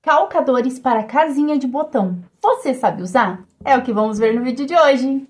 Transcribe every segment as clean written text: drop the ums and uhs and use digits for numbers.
Calcadores para casinha de botão. Você sabe usar? É o que vamos ver no vídeo de hoje.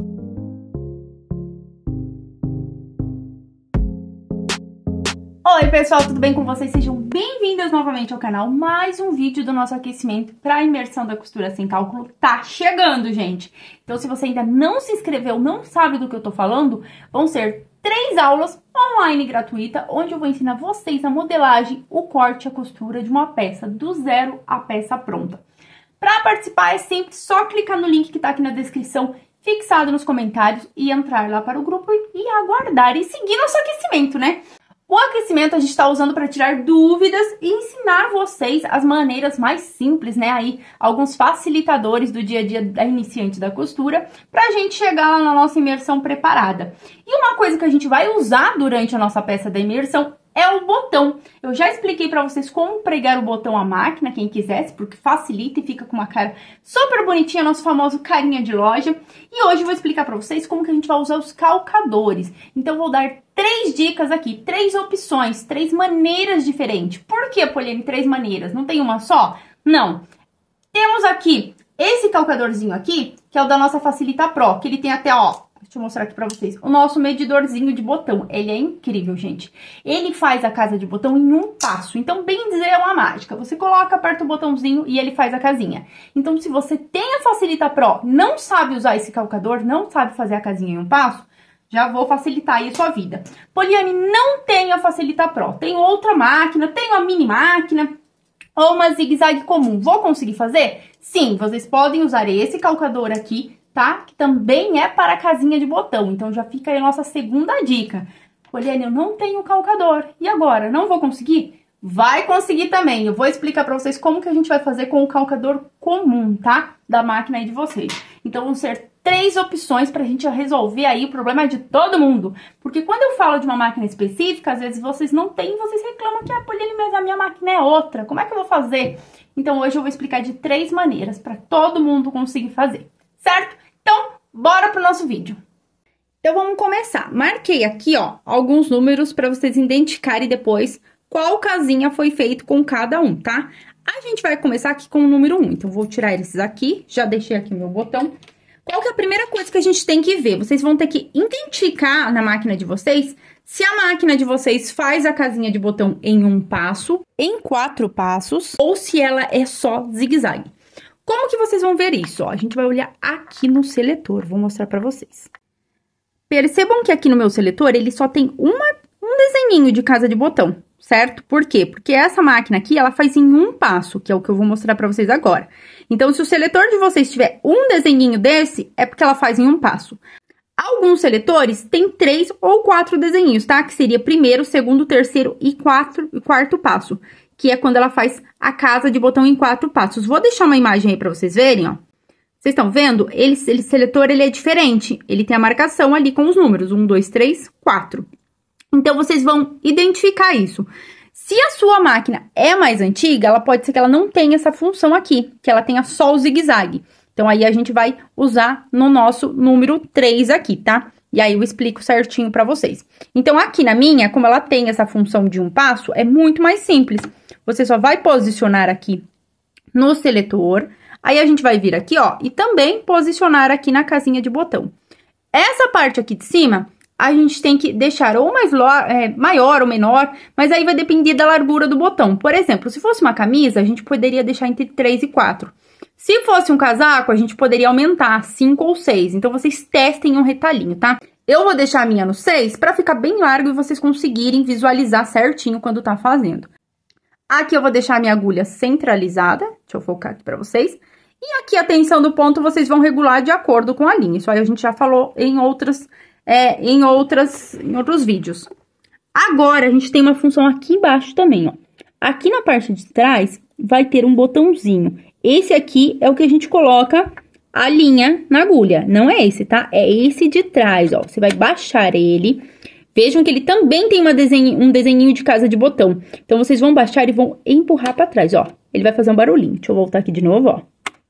Oi pessoal, tudo bem com vocês? Sejam bem-vindos novamente ao canal. Mais um vídeo do nosso aquecimento para a imersão da costura sem cálculo tá chegando, gente. Então se você ainda não se inscreveu, não sabe do que eu tô falando, vão ser 3 aulas online gratuita, onde eu vou ensinar vocês a modelagem, o corte e a costura de uma peça, do zero à peça pronta. Para participar é simples, só clicar no link que tá aqui na descrição, fixado nos comentários, e entrar lá para o grupo e aguardar e seguir nosso aquecimento, né? O aquecimento a gente está usando para tirar dúvidas e ensinar vocês as maneiras mais simples, né? Aí, alguns facilitadores do dia a dia da iniciante da costura, para a gente chegar lá na nossa imersão preparada. E uma coisa que a gente vai usar durante a nossa peça da imersão é o botão. Eu já expliquei para vocês como pregar o botão à máquina, quem quisesse, porque facilita e fica com uma cara super bonitinha, nosso famoso carinha de loja. E hoje eu vou explicar para vocês como que a gente vai usar os calcadores. Então, eu vou dar 3 dicas aqui, 3 opções, 3 maneiras diferentes. Por que, Poliane, 3 maneiras? Não tem uma só? Não. Temos aqui esse calcadorzinho aqui, que é o da nossa Facilita Pro, que ele tem até, ó, deixa eu mostrar aqui pra vocês, o nosso medidorzinho de botão. Ele é incrível, gente. Ele faz a casa de botão em um passo. Então, bem dizer, é uma mágica. Você coloca, aperta o botãozinho e ele faz a casinha. Então, se você tem a Facilita Pro, não sabe usar esse calcador, não sabe fazer a casinha em um passo, já vou facilitar aí a sua vida. Poliane, não tenho a Facilita Pro. Tenho outra máquina, tenho a mini máquina ou uma zigue-zague comum. Vou conseguir fazer? Sim, vocês podem usar esse calcador aqui, tá? Que também é para a casinha de botão. Então, já fica aí a nossa segunda dica. Poliane, eu não tenho calcador. E agora? Não vou conseguir? Vai conseguir também. Eu vou explicar para vocês como que a gente vai fazer com o calcador comum, tá? Da máquina aí de vocês. Então, vão ser 3 opções pra gente resolver aí o problema de todo mundo. Porque quando eu falo de uma máquina específica, às vezes vocês não têm, vocês reclamam que, Poliane, mas a minha máquina é outra. Como é que eu vou fazer? Então, hoje eu vou explicar de 3 maneiras para todo mundo conseguir fazer, certo? Então, bora pro nosso vídeo. Então, vamos começar. Marquei aqui, ó, alguns números para vocês identificarem depois qual casinha foi feito com cada um, tá? A gente vai começar aqui com o número 1. Então, vou tirar esses aqui, já deixei aqui meu botão. Qual que é a primeira coisa que a gente tem que ver? Vocês vão ter que identificar na máquina de vocês se a máquina de vocês faz a casinha de botão em um passo, em 4 passos, ou se ela é só zigue-zague. Como que vocês vão ver isso? Ó, a gente vai olhar aqui no seletor, vou mostrar pra vocês. Percebam que aqui no meu seletor, ele só tem um desenhinho de casa de botão, certo? Por quê? Porque essa máquina aqui, ela faz em um passo, que é o que eu vou mostrar pra vocês agora. Então, se o seletor de vocês tiver um desenhinho desse, é porque ela faz em um passo. Alguns seletores têm 3 ou 4 desenhinhos, tá? Que seria primeiro, segundo, terceiro e quarto passo, que é quando ela faz a casa de botão em 4 passos. Vou deixar uma imagem aí pra vocês verem, ó. Vocês estão vendo? Esse seletor, ele é diferente. Ele tem a marcação ali com os números, 1, 2, 3, 4. Então, vocês vão identificar isso. Se a sua máquina é mais antiga, ela pode ser que ela não tenha essa função aqui, que ela tenha só o zigue-zague. Então, aí a gente vai usar no nosso número 3 aqui, tá? E aí eu explico certinho pra vocês. Então, aqui na minha, como ela tem essa função de um passo, é muito mais simples. Você só vai posicionar aqui no seletor, aí a gente vai vir aqui, ó, e também posicionar aqui na casinha de botão. Essa parte aqui de cima, a gente tem que deixar ou maior ou menor, mas aí vai depender da largura do botão. Por exemplo, se fosse uma camisa, a gente poderia deixar entre 3 e 4. Se fosse um casaco, a gente poderia aumentar 5 ou 6. Então, vocês testem um retalhinho, tá? Eu vou deixar a minha no 6 para ficar bem largo e vocês conseguirem visualizar certinho quando tá fazendo. Aqui eu vou deixar a minha agulha centralizada. Deixa eu focar aqui para vocês. E aqui a tensão do ponto vocês vão regular de acordo com a linha. Isso aí a gente já falou em outros vídeos. Agora, a gente tem uma função aqui embaixo também, ó. Aqui na parte de trás, vai ter um botãozinho. Esse aqui é o que a gente coloca a linha na agulha. Não é esse, tá? É esse de trás, ó. Você vai baixar ele. Vejam que ele também tem um desenhinho de casa de botão. Então, vocês vão baixar e vão empurrar pra trás, ó. Ele vai fazer um barulhinho. Deixa eu voltar aqui de novo, ó.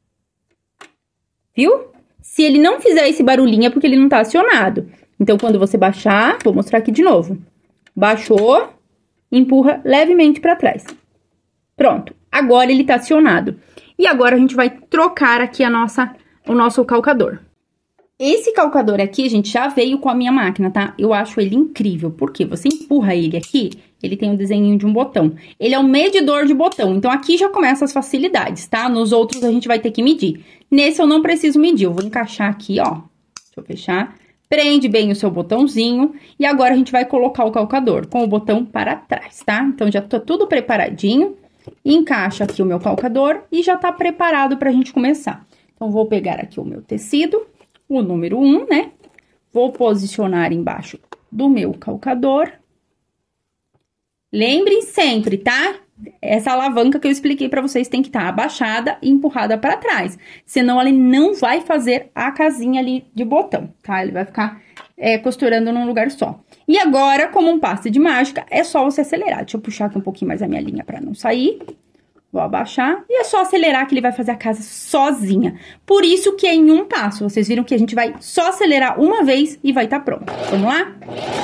Viu? Se ele não fizer esse barulhinho, é porque ele não tá acionado. Então, quando você baixar, vou mostrar aqui de novo. Baixou, empurra levemente pra trás. Pronto. Agora ele tá acionado. E agora a gente vai trocar aqui o nosso calcador. Esse calcador aqui, gente, já veio com a minha máquina, tá? Eu acho ele incrível, porque você empurra ele aqui, ele tem um desenho de um botão. Ele é um medidor de botão, então aqui já começa as facilidades, tá? Nos outros a gente vai ter que medir. Nesse eu não preciso medir, eu vou encaixar aqui, ó. Deixa eu fechar. Prende bem o seu botãozinho e agora a gente vai colocar o calcador com o botão para trás, tá? Então já tá tudo preparadinho. Encaixa aqui o meu calcador e já tá preparado pra gente começar. Então, vou pegar aqui o meu tecido, o número 1, né? Vou posicionar embaixo do meu calcador. Lembrem sempre, tá? Essa alavanca que eu expliquei pra vocês tem que estar abaixada e empurrada pra trás. Senão, ele não vai fazer a casinha ali de botão, tá? Ele vai ficar costurando num lugar só. E agora, como um passe de mágica, é só você acelerar. Deixa eu puxar aqui um pouquinho mais a minha linha pra não sair. Vou abaixar e é só acelerar que ele vai fazer a casa sozinha. Por isso que é em um passo. Vocês viram que a gente vai só acelerar uma vez e vai estar pronto. Vamos lá?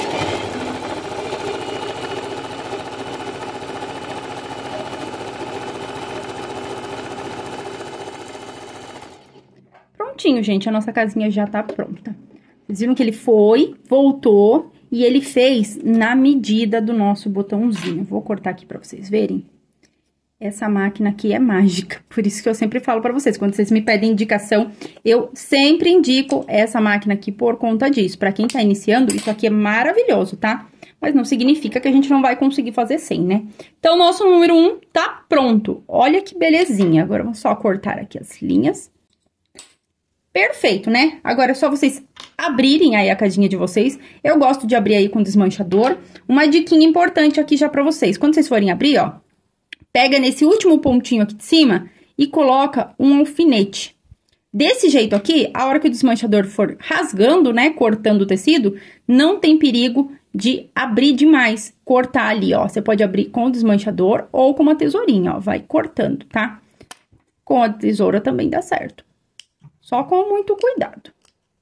Prontinho, gente. A nossa casinha já tá pronta. Vocês viram que ele foi, voltou e ele fez na medida do nosso botãozinho. Vou cortar aqui pra vocês verem. Essa máquina aqui é mágica, por isso que eu sempre falo pra vocês, quando vocês me pedem indicação, eu sempre indico essa máquina aqui por conta disso. Pra quem tá iniciando, isso aqui é maravilhoso, tá? Mas não significa que a gente não vai conseguir fazer sem, né? Então, nosso número 1 tá pronto. Olha que belezinha. Agora, vamos só cortar aqui as linhas. Perfeito, né? Agora, é só vocês abrirem aí a casinha de vocês. Eu gosto de abrir aí com desmanchador. Uma diquinha importante aqui já pra vocês. Quando vocês forem abrir, ó, pega nesse último pontinho aqui de cima e coloca um alfinete. Desse jeito aqui, a hora que o desmanchador for rasgando, né, cortando o tecido, não tem perigo de abrir demais, cortar ali, ó. Você pode abrir com o desmanchador ou com uma tesourinha, ó, vai cortando, tá? Com a tesoura também dá certo. Só com muito cuidado.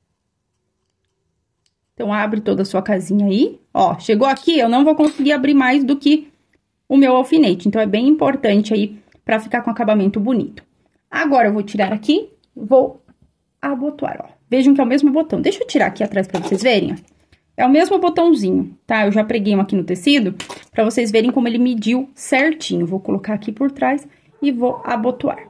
Então, abre toda a sua casinha aí. Ó, chegou aqui, eu não vou conseguir abrir mais do que o meu alfinete. Então, é bem importante aí pra ficar com acabamento bonito. Agora, eu vou tirar aqui, vou abotoar, ó. Vejam que é o mesmo botão. Deixa eu tirar aqui atrás pra vocês verem, ó. É o mesmo botãozinho, tá? Eu já preguei um aqui no tecido pra vocês verem como ele mediu certinho. Vou colocar aqui por trás e vou abotoar.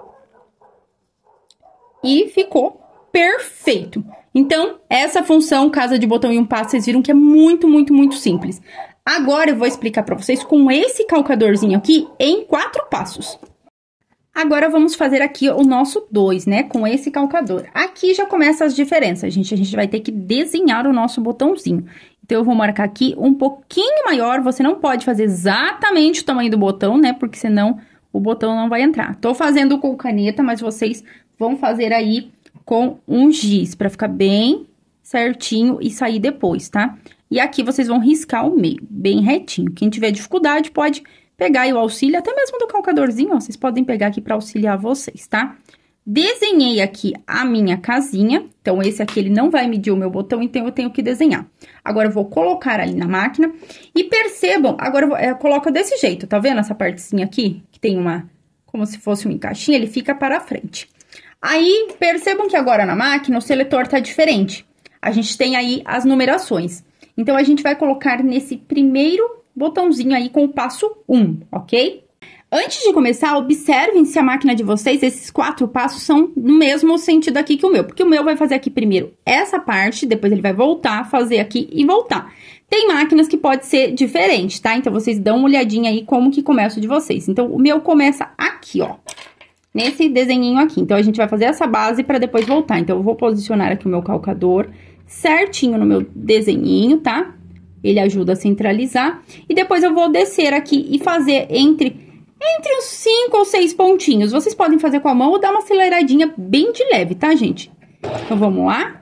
E ficou perfeito. Então, essa função, casa de botão e um passo, vocês viram que é muito, muito, muito simples. Agora, eu vou explicar pra vocês com esse calcadorzinho aqui em 4 passos. Agora, vamos fazer aqui o nosso 2, né? Com esse calcador. Aqui já começa as diferenças, gente. A gente vai ter que desenhar o nosso botãozinho. Então, eu vou marcar aqui um pouquinho maior. Você não pode fazer exatamente o tamanho do botão, né? Porque senão o botão não vai entrar. Tô fazendo com caneta, mas vocês vão fazer aí com um giz, pra ficar bem certinho e sair depois, tá? E aqui vocês vão riscar o meio, bem retinho. Quem tiver dificuldade pode pegar aí o auxílio, até mesmo do calcadorzinho, ó. Vocês podem pegar aqui pra auxiliar vocês, tá? Desenhei aqui a minha casinha. Então, esse aqui, ele não vai medir o meu botão, então eu tenho que desenhar. Agora, eu vou colocar ali na máquina. E percebam, agora eu coloco desse jeito, tá vendo essa partezinha aqui? Que tem uma, como se fosse um encaixinho, ele fica para frente. Aí, percebam que agora na máquina o seletor tá diferente. A gente tem aí as numerações. Então, a gente vai colocar nesse primeiro botãozinho aí com o passo 1, ok? Antes de começar, observem se a máquina de vocês, esses 4 passos, são no mesmo sentido aqui que o meu. Porque o meu vai fazer aqui primeiro essa parte, depois ele vai voltar, fazer aqui e voltar. Tem máquinas que pode ser diferente, tá? Então, vocês dão uma olhadinha aí como que começa o de vocês. Então, o meu começa aqui, ó. Nesse desenhinho aqui. Então, a gente vai fazer essa base para depois voltar. Então, eu vou posicionar aqui o meu calcador certinho no meu desenhinho, tá? Ele ajuda a centralizar. E depois eu vou descer aqui e fazer entre uns 5 ou 6 pontinhos. Vocês podem fazer com a mão ou dar uma aceleradinha bem de leve, tá, gente? Então, vamos lá.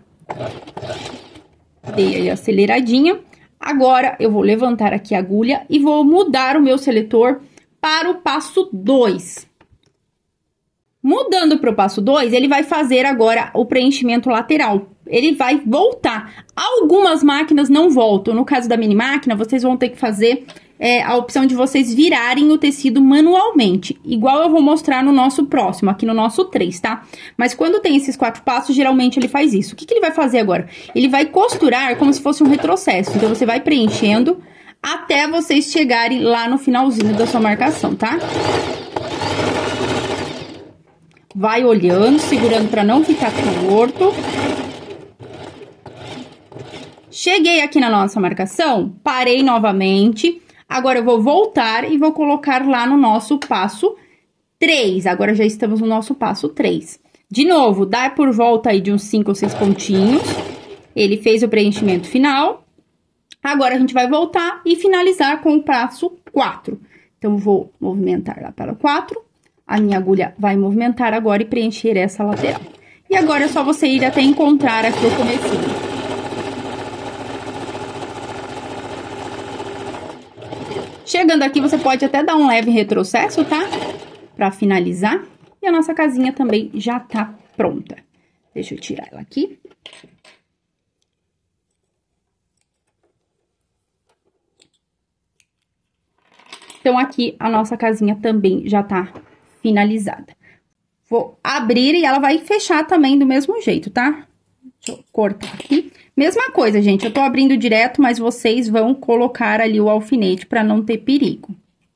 Dei aí a aceleradinha. Agora, eu vou levantar aqui a agulha e vou mudar o meu seletor para o passo 2. Mudando para o passo 2, ele vai fazer agora o preenchimento lateral. ele vai voltar. Algumas máquinas não voltam. No caso da mini máquina, vocês vão ter que fazer a opção de vocês virarem o tecido manualmente. Igual eu vou mostrar no nosso próximo, aqui no nosso 3, tá? Mas quando tem esses 4 passos, geralmente ele faz isso. O que ele vai fazer agora? Ele vai costurar como se fosse um retrocesso. Então, você vai preenchendo até vocês chegarem lá no finalzinho da sua marcação, tá? Vai olhando, segurando para não ficar torto. Cheguei aqui na nossa marcação, parei novamente. Agora, eu vou voltar e vou colocar lá no nosso passo 3. Agora, já estamos no nosso passo 3. De novo, dá por volta aí de uns 5 ou 6 pontinhos. Ele fez o preenchimento final. Agora, a gente vai voltar e finalizar com o passo 4. Então, vou movimentar lá para o 4. A minha agulha vai movimentar agora e preencher essa lateral. E agora, é só você ir até encontrar aqui o comecinho. Chegando aqui, você pode até dar um leve retrocesso, tá? Pra finalizar. E a nossa casinha também já tá pronta. Deixa eu tirar ela aqui. Então, aqui, a nossa casinha também já tá finalizada. Vou abrir e ela vai fechar também do mesmo jeito, tá? Deixa eu cortar aqui. Mesma coisa, gente, eu tô abrindo direto, mas vocês vão colocar ali o alfinete pra não ter perigo.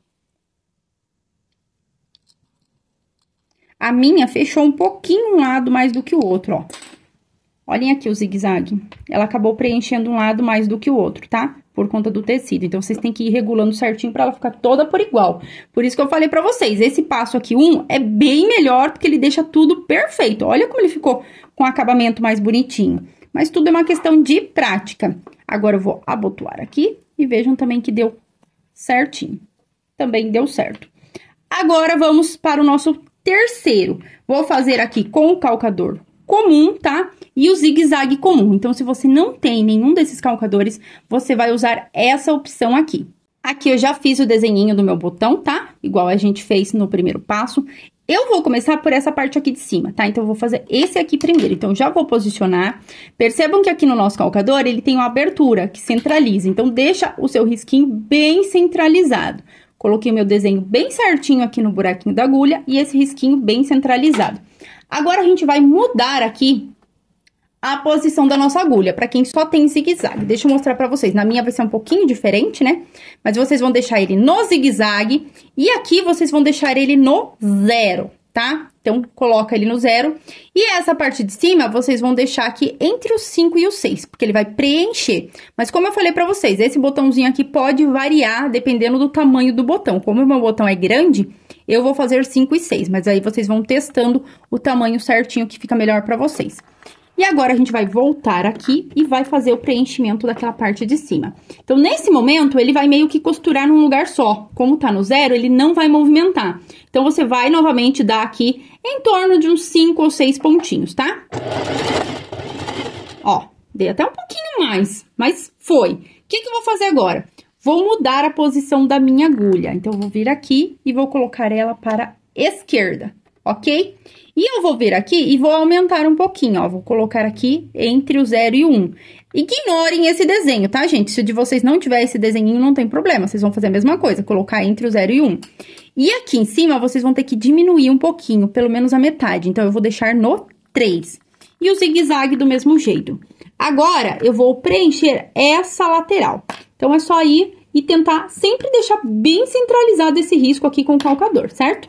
A minha fechou um pouquinho um lado mais do que o outro, ó. Olhem aqui o zigue-zague. Ela acabou preenchendo um lado mais do que o outro, tá? Por conta do tecido. Então, vocês têm que ir regulando certinho pra ela ficar toda por igual. Por isso que eu falei pra vocês, esse passo aqui, 1, é bem melhor, porque ele deixa tudo perfeito. Olha como ele ficou com o acabamento mais bonitinho. Mas tudo é uma questão de prática. Agora, eu vou abotoar aqui e vejam também que deu certinho. Também deu certo. Agora, vamos para o nosso terceiro. Vou fazer aqui com o calcador comum, tá? E o zigue-zague comum. Então, se você não tem nenhum desses calcadores, você vai usar essa opção aqui. Aqui eu já fiz o desenhinho do meu botão, tá? Igual a gente fez no primeiro passo. Eu vou começar por essa parte aqui de cima, tá? Então, eu vou fazer esse aqui primeiro. Então, já vou posicionar. Percebam que aqui no nosso calcador, ele tem uma abertura que centraliza. Então, deixa o seu risquinho bem centralizado. Coloquei o meu desenho bem certinho aqui no buraquinho da agulha e esse risquinho bem centralizado. Agora, a gente vai mudar aqui a posição da nossa agulha, pra quem só tem zigue-zague. Deixa eu mostrar pra vocês. Na minha vai ser um pouquinho diferente, né? Mas vocês vão deixar ele no zigue-zague e aqui vocês vão deixar ele no 0, tá? Então, coloca ele no 0. E essa parte de cima, vocês vão deixar aqui entre os 5 e os 6, porque ele vai preencher. Mas como eu falei pra vocês, esse botãozinho aqui pode variar dependendo do tamanho do botão. Como o meu botão é grande, eu vou fazer 5 e 6, mas aí vocês vão testando o tamanho certinho que fica melhor pra vocês. E agora, a gente vai voltar aqui e vai fazer o preenchimento daquela parte de cima. Então, nesse momento, ele vai meio que costurar num lugar só. Como tá no 0, ele não vai movimentar. Então, você vai novamente dar aqui em torno de uns 5 ou 6 pontinhos, tá? Ó, dei até um pouquinho mais, mas foi. O que eu vou fazer agora? Vou mudar a posição da minha agulha. Então, eu vou vir aqui e vou colocar ela para a esquerda, ok? E eu vou vir aqui e vou aumentar um pouquinho, ó. Vou colocar aqui entre o 0 e o 1. Ignorem esse desenho, tá, gente? Se o de vocês não tiver esse desenhinho, não tem problema. Vocês vão fazer a mesma coisa, colocar entre o 0 e o 1. E aqui em cima, vocês vão ter que diminuir um pouquinho, pelo menos a metade. Então, eu vou deixar no 3. E o zigue-zague do mesmo jeito. Agora, eu vou preencher essa lateral. Então, é só ir e tentar sempre deixar bem centralizado esse risco aqui com o calcador, certo?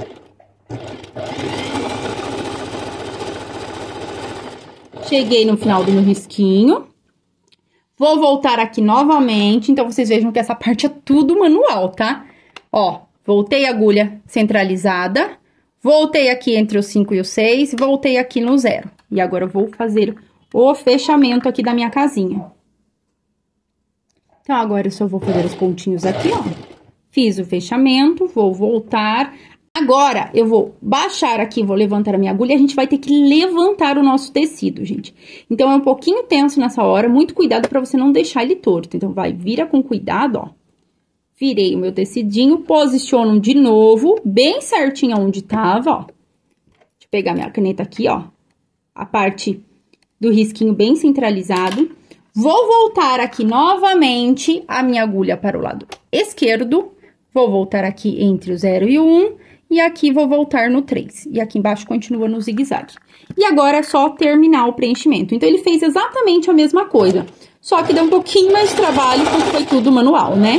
Cheguei no final do meu risquinho. Vou voltar aqui novamente. Então, vocês vejam que essa parte é tudo manual, tá? Ó, voltei a agulha centralizada. Voltei aqui entre os 5 e os 6. Voltei aqui no 0. E agora, eu vou fazer o fechamento aqui da minha casinha. Então, agora eu só vou fazer os pontinhos aqui, ó. Fiz o fechamento, vou voltar. Agora, eu vou baixar aqui, vou levantar a minha agulha e a gente vai ter que levantar o nosso tecido, gente. Então, é um pouquinho tenso nessa hora, muito cuidado pra você não deixar ele torto. Então, vira com cuidado, ó. Virei o meu tecidinho, posiciono de novo, bem certinho onde tava, ó. Deixa eu pegar minha caneta aqui, ó. A parte do risquinho bem centralizado. Vou voltar aqui novamente a minha agulha para o lado esquerdo. Vou voltar aqui entre o 0 e o 1. E aqui vou voltar no 3. E aqui embaixo continua no zigue-zague. E agora é só terminar o preenchimento. Então, ele fez exatamente a mesma coisa. Só que deu um pouquinho mais de trabalho, porque foi tudo manual, né?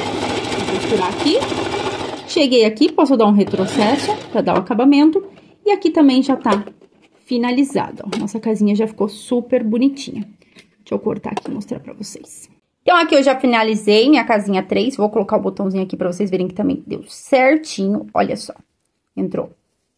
Vou costurar aqui. Cheguei aqui, posso dar um retrocesso para dar o acabamento. E aqui também já tá finalizado, ó. Nossa casinha já ficou super bonitinha. Deixa eu cortar aqui e mostrar pra vocês. Então, aqui eu já finalizei minha casinha 3. Vou colocar o botãozinho aqui pra vocês verem que também deu certinho. Olha só, entrou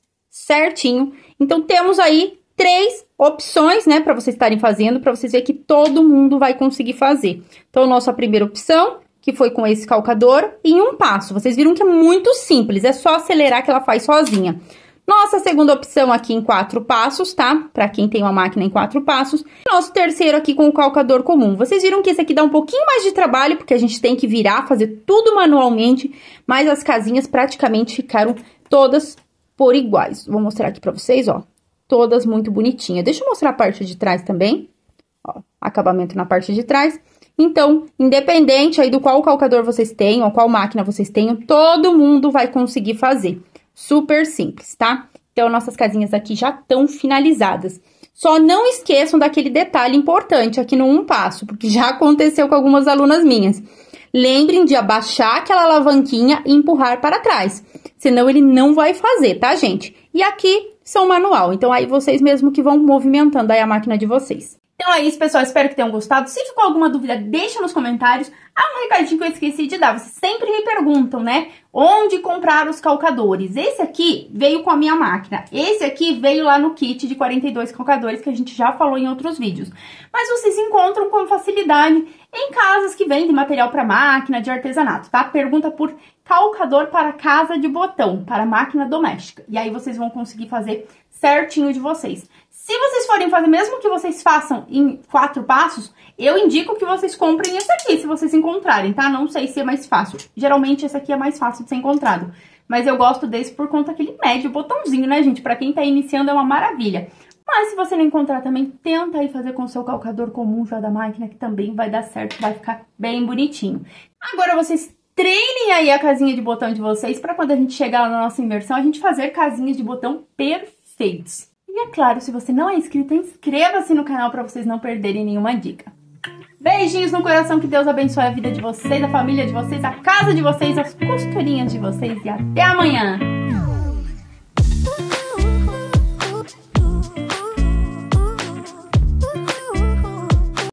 certinho. Então, temos aí 3 opções, né, pra vocês estarem fazendo, pra vocês verem que todo mundo vai conseguir fazer. Então, nossa primeira opção, que foi com esse calcador, em um passo. Vocês viram que é muito simples, é só acelerar que ela faz sozinha. Nossa segunda opção aqui em 4 passos, tá? Pra quem tem uma máquina em 4 passos. Nosso terceiro aqui com o calcador comum. Vocês viram que esse aqui dá um pouquinho mais de trabalho, porque a gente tem que virar, fazer tudo manualmente, mas as casinhas praticamente ficaram todas por iguais. Vou mostrar aqui pra vocês, ó. Todas muito bonitinhas. Deixa eu mostrar a parte de trás também. Ó, acabamento na parte de trás. Então, independente aí do qual calcador vocês tenham, ou qual máquina vocês tenham, todo mundo vai conseguir fazer. Super simples, tá? Então, nossas casinhas aqui já estão finalizadas. Só não esqueçam daquele detalhe importante aqui no um passo, porque já aconteceu com algumas alunas minhas. Lembrem de abaixar aquela alavanquinha e empurrar para trás, senão ele não vai fazer, tá, gente? E aqui são manual, então aí vocês mesmo que vão movimentando aí a máquina de vocês. Então é isso, pessoal. Espero que tenham gostado. Se ficou alguma dúvida, deixa nos comentários. Ah, um recadinho que eu esqueci de dar. Vocês sempre me perguntam, né? Onde comprar os calcadores? Esse aqui veio com a minha máquina. Esse aqui veio lá no kit de 42 calcadores que a gente já falou em outros vídeos. Mas vocês encontram com facilidade em casas que vendem material para máquina, de artesanato, tá? Pergunta por calcador para casa de botão, para máquina doméstica. E aí vocês vão conseguir fazer certinho de vocês. Se vocês forem fazer, mesmo que vocês façam em 4 passos, eu indico que vocês comprem esse aqui, se vocês encontrarem, tá? Não sei se é mais fácil. Geralmente, esse aqui é mais fácil de ser encontrado. Mas eu gosto desse por conta que ele mede o botãozinho, né, gente? Pra quem tá iniciando, é uma maravilha. Mas se você não encontrar também, tenta aí fazer com o seu calcador comum já da máquina, que também vai dar certo, vai ficar bem bonitinho. Agora, vocês treinem aí a casinha de botão de vocês, pra quando a gente chegar lá na nossa imersão, a gente fazer casinhas de botão perfeitos. E é claro, se você não é inscrito, inscreva-se no canal para vocês não perderem nenhuma dica. Beijinhos no coração, que Deus abençoe a vida de vocês, a família de vocês, a casa de vocês, as costurinhas de vocês e até amanhã!